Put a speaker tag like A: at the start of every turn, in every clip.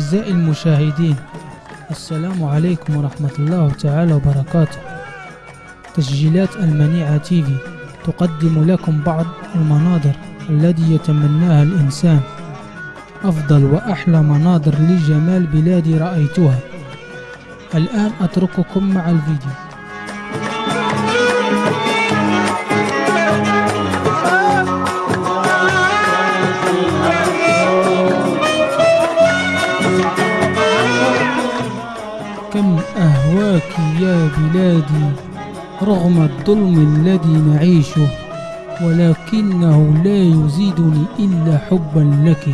A: أعزائي المشاهدين، السلام عليكم ورحمة الله تعالى وبركاته. تسجيلات المنيعة تيفي تقدم لكم بعض المناظر التي يتمناها الإنسان، أفضل وأحلى مناظر لجمال بلادي رأيتها. الآن أترككم مع الفيديو. كم أهواك يا بلادي رغم الظلم الذي نعيشه، ولكنه لا يزيدني إلا حبا لك.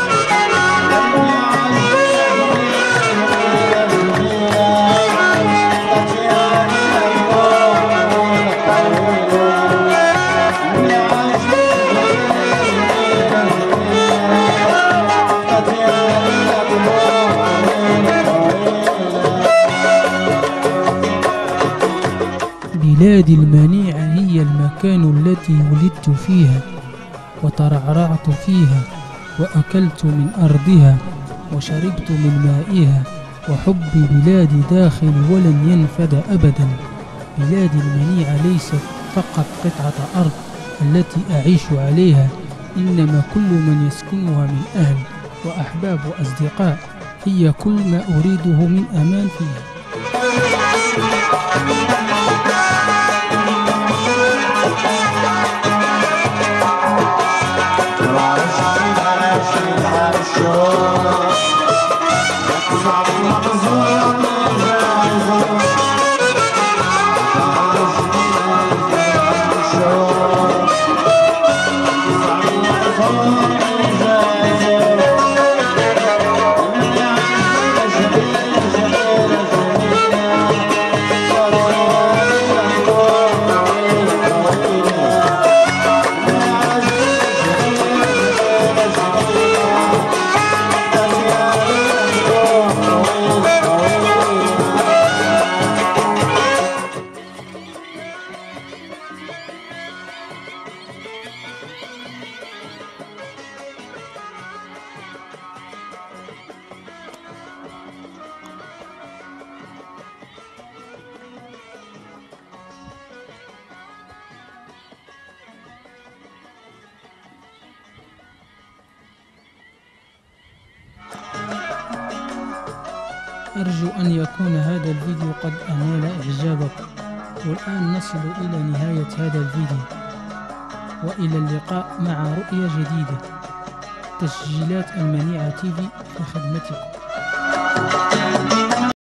A: بلادي المنيعة هي المكان التي ولدت فيها وترعرعت فيها، وأكلت من أرضها وشربت من مائها، وحب بلادي داخل ولن ينفد أبدا. بلادي المنيعة ليست فقط قطعة أرض التي أعيش عليها، إنما كل من يسكنها من أهل وأحباب وأصدقاء. هي كل ما أريده من أمان فيها. أرجو أن يكون هذا الفيديو قد أنال إعجابكم. والآن نصل إلى نهاية هذا الفيديو، وإلى اللقاء مع رؤية جديدة. تسجيلات المنيعة تيفي في خدمتكم.